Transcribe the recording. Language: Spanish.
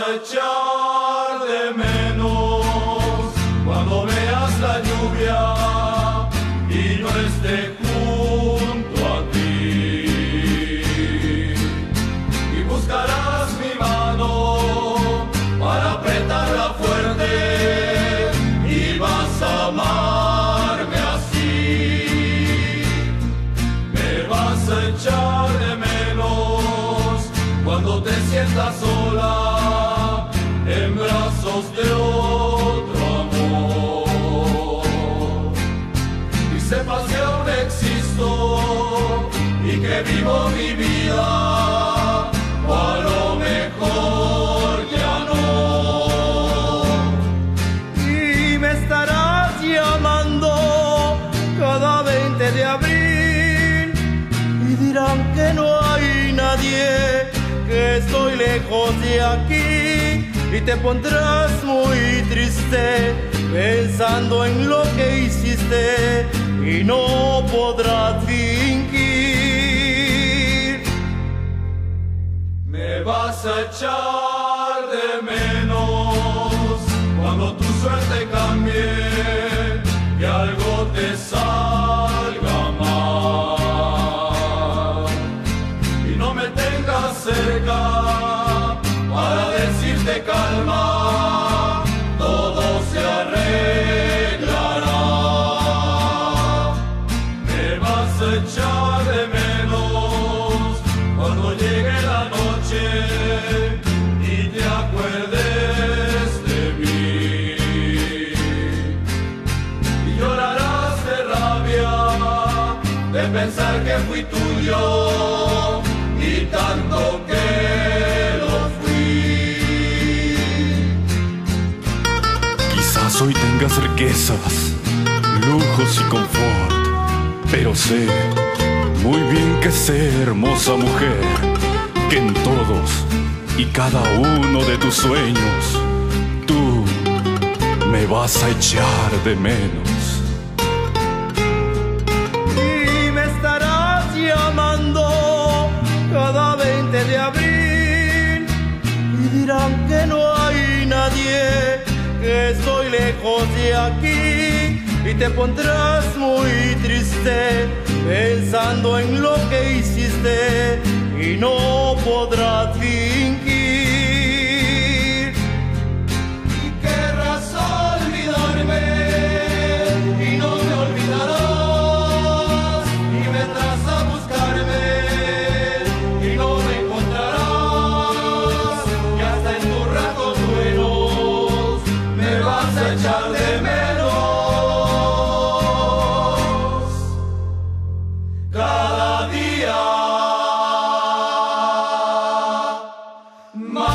echar de menos cuando veas la lluvia y no esté junto a ti. Y buscarás mi mano para apretarla fuerte y vas a amarme así. Me vas a echar de menos cuando te sientas sola en brazos de otro amor y sepas que aún existo y que vivo mi vida, o a lo mejor ya no. Y me estarás llamando cada 20 de abril y dirán que no hay nadie, que estoy lejos de aquí. Y te pondrás muy triste pensando en lo que hiciste y no podrás fingir. Me vas a echar de menos cuando tu suerte cambie y algo te salga mal y no me tengas cerca para decirte calma, todo se arreglará. Me vas a echar de menos cuando llegue la noche y te acuerdes de mí. Y llorarás de rabia de pensar que fui tuyo y tanto que lo fui. Quizás hoy tengas riquezas, lujos y confort, pero sé muy bien que sé, hermosa mujer, que en todos y cada uno de tus sueños tú me vas a echar de menos. Y me estarás llamando cada 20 de abril y dirán que no hay nadie, que estoy lejos de aquí. Y te pondrás muy triste pensando en lo que hiciste y no podrás fingir. Y querrás olvidarme y no me olvidarás y vendrás a buscarme y no me encontrarás y hasta en tus ratos buenos me vas a echar de menos. Cada día más.